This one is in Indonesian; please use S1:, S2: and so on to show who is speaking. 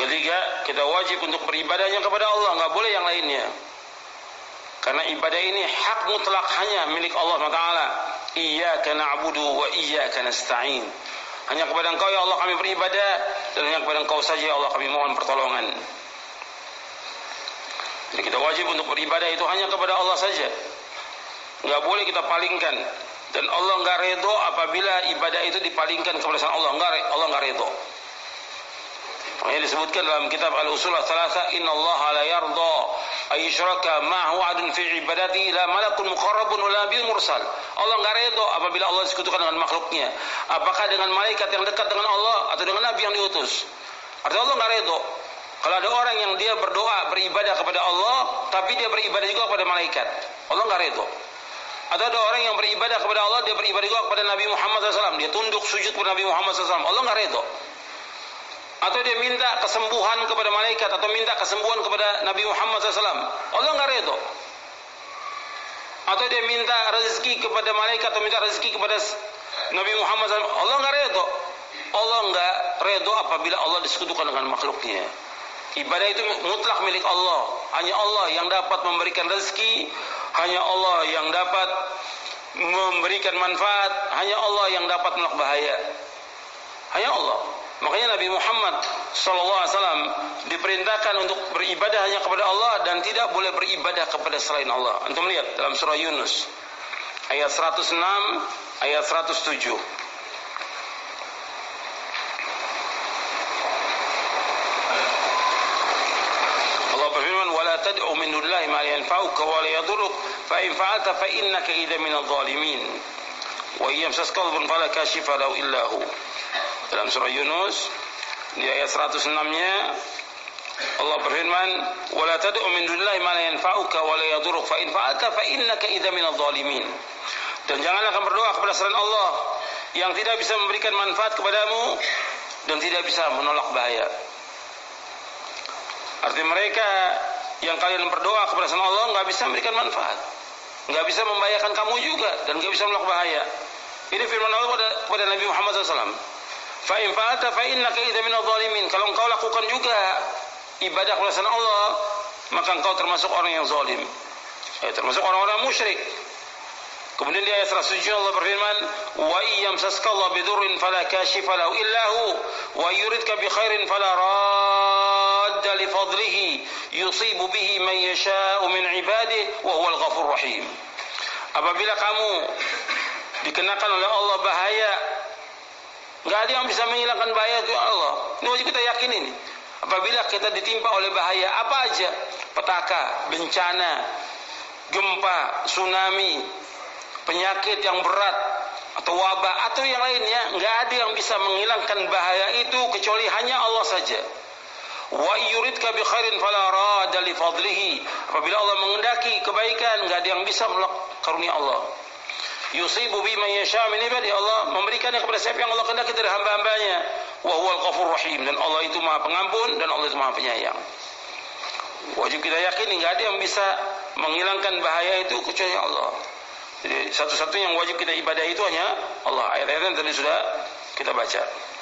S1: ketiga, kita wajib untuk beribadahnya kepada Allah, nggak boleh yang lainnya. Karena ibadah ini hak mutlak hanya milik Allah SWT. Iyyaka na'budu wa iyyaka nasta'in. Hanya kepada Engkau ya Allah kami beribadah, dan hanya kepada Engkau saja ya Allah kami mohon pertolongan. Jadi kita wajib untuk beribadah itu hanya kepada Allah saja. Nggak boleh kita palingkan. Dan Allah nggak redho apabila ibadah itu dipalingkan kepada selain Allah. Allah nggak redho. Makanya disebutkan dalam kitab Al-Usul Ats-Tsalatsa, innallaha la yardha ayyushraka ma'ahu 'adun fi ibadati la malakun muqarrabun wa la nabiyyun mursal. Allah enggak redho apabila Allah disekutukan dengan makhluknya, apakah dengan malaikat yang dekat dengan Allah atau dengan nabi yang diutus. Artinya Allah enggak redho kalau ada orang yang dia berdoa, beribadah kepada Allah, tapi dia beribadah juga kepada malaikat. Allah enggak redho. Atau ada orang yang beribadah kepada Allah, dia beribadah juga kepada Nabi Muhammad SAW, dia tunduk sujud kepada Nabi Muhammad SAW. Allah enggak redho. Atau dia minta kesembuhan kepada malaikat, atau minta kesembuhan kepada Nabi Muhammad SAW, Allah enggak redho. Atau dia minta rezeki kepada malaikat, atau minta rezeki kepada Nabi Muhammad SAW, Allah enggak redho. Allah enggak redho apabila Allah disekutukan dengan makhluknya. Ibadah itu mutlak milik Allah. Hanya Allah yang dapat memberikan rezeki, hanya Allah yang dapat memberikan manfaat, hanya Allah yang dapat menolak bahaya. Hanya Allah. Makanya Nabi Muhammad SAW diperintahkan untuk beribadah hanya kepada Allah dan tidak boleh beribadah kepada selain Allah. Antum lihat dalam surah Yunus ayat 106, ayat 107. Allah berfirman, "Wala tad'u min dunillahi ma la yanfa'uka wa la yadurruk, fa in fa'alta fa innaka idza minadh dhalimin. Wa yamsaska dhurrun fala kashifa lahu illa hu." Dalam surah Yunus di ayat 106-nya Allah berfirman, "Wala tad'u min dunillahi ma la yanfa'uka wa la yadurruk, fa in fa'alta fa innaka idza minadh dhalimin." Dan janganlah kamu berdoa kepada selain Allah yang tidak bisa memberikan manfaat kepadamu dan tidak bisa menolak bahaya. Artinya mereka yang kalian berdoa kepada selain Allah enggak bisa memberikan manfaat, enggak bisa membahayakan kamu juga, dan enggak bisa menolak bahaya. Ini firman Allah kepada Nabi Muhammad SAW. Fa in fa'alta fa innaka idza minadh dhalimin. Kalau engkau lakukan juga ibadah kepada selain Allah, maka engkau termasuk orang yang zalim. Termasuk orang-orang musyrik. Kemudian di ayat 107 Allah berfirman, "Wa yamsaska Allah bidurrin fala kashifa lahu illa hu, wa yuridka bi khairin fala radda li fadlihi, yusibu bihi man yasha'u min ibadihi wa huwal ghafurur rahim." Apabila kamu dikenakan oleh Allah bahaya, enggak ada yang bisa menghilangkan bahaya itu Allah. Ini wajib kita yakin ini. Apabila kita ditimpa oleh bahaya apa aja, petaka, bencana, gempa, tsunami, penyakit yang berat, atau wabah, atau yang lainnya, enggak ada yang bisa menghilangkan bahaya itu kecuali hanya Allah saja. Wa yuridka bi khairin fala radda li fadlihi. Apabila Allah mengendaki kebaikan, enggak ada yang bisa menolak karunia Allah. Yusibu bima yasha min ibadi. Allah memberikannya kepada siapa yang Allah kehendaki dari hamba-hambanya. Wa huwal ghafurur rahim. Dan Allah itu Maha Pengampun dan Allah itu Maha Penyayang. Wajib kita yakin enggak ada yang bisa menghilangkan bahaya itu kecuali Allah. Jadi satu-satunya yang wajib kita ibadah itu hanya Allah. Ayat-ayat yang tadi sudah kita baca.